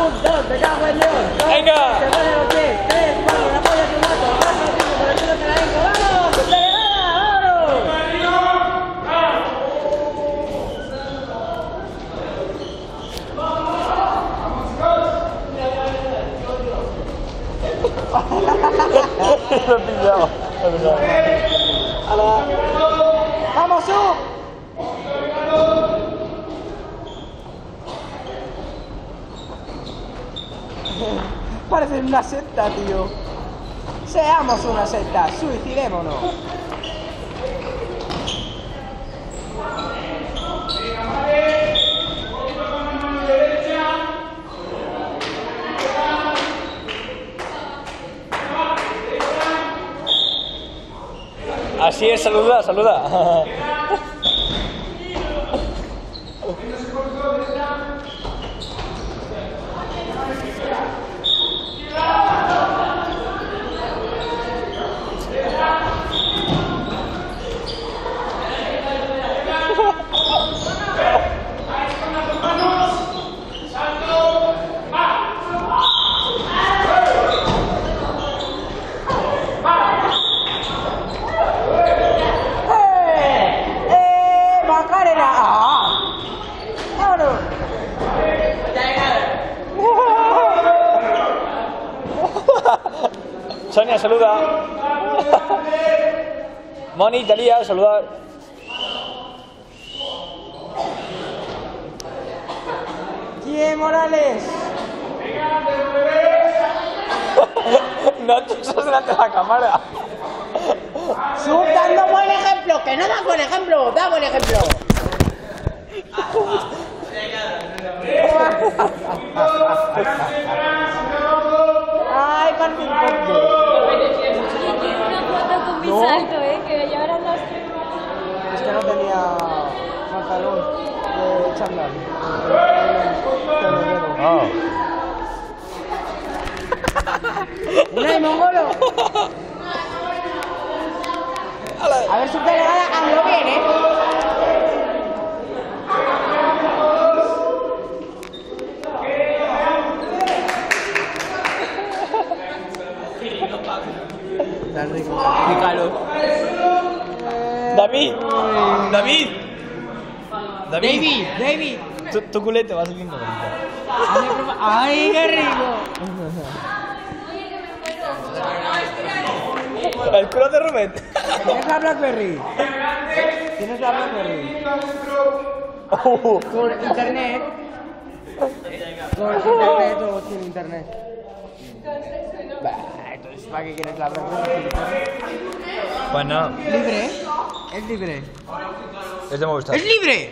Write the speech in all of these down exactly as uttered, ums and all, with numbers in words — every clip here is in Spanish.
Un, dos, me cago en Dios. Dos, Venga. Se pone los pies. Tres, cuatro, la polla, tu gato. Cuatro, cinco, por el culo te la vengo. ¡Vamos! ¡Delegada! Lo he pillado. ¡Vamos, Sub! Parece una secta, tío. Seamos una secta, suicidémonos. Así es, saluda, saluda. Sonia, saluda. Moni, Talía, saludar. ¿Quién, Morales? No, tú estás delante de la cámara. Sub, dando buen ejemplo, que no da buen ejemplo, da buen ejemplo. Ay, Martín, Una foto con mi salto, eh, que ya verán las... es que no tenía pantalón de chándal. Ah. ¡Una de mongolo! A ver, su delegada, hazlo bien, ¿eh? Tan rico. Ricardo. David. David. David. David, David. Tu, tu culete va a salir bonito. ¡Ay, qué rico! El culo de Rubén. ¿Tienes la Blackberry? ¿Tienes la Blackberry? Uh. Con internet. Con internet o sin internet. Bah, entonces, ¿para qué quieres la Blackberry? Pues no. ¿Libre? Es libre. Es de Movistar. ¡Es libre!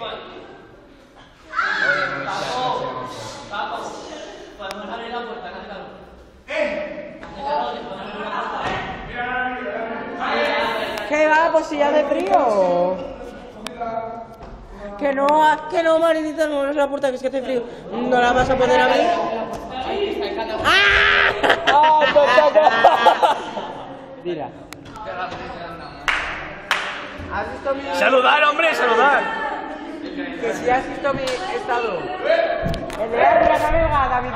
¿Qué va? Pues si ya de frío. Que no, que no, marinita, no abres la puerta, que es que hace frío. ¿No la vas a poder abrir? ¡Ah! Mira. ¿Has visto mi...? Saludar, hombre, saludar. Que si has visto mi estado. El de la cabeza, David.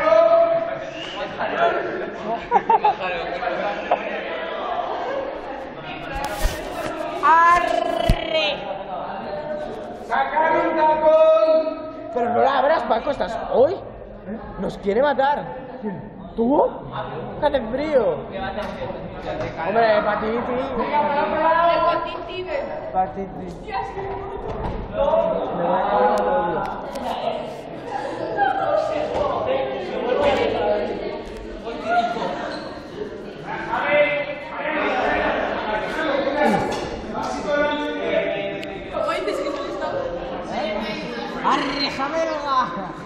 ¡Arre! ¡Sacar un tapón! Pero no la abras, Paco, ¿estás hoy? Nos quiere matar. ¿Tú? Hace frío. Hombre, hepatitis. Hepatitis. Me voy a cagar el odio. ¡Arre, jamelga!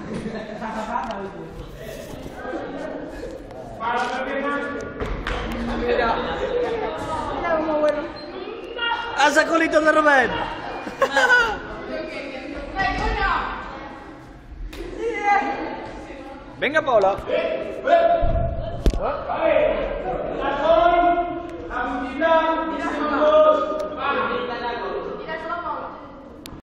Mira. Mira cómo bueno. ¡Asa culito de Rubén! Venga, Paula. La puntita.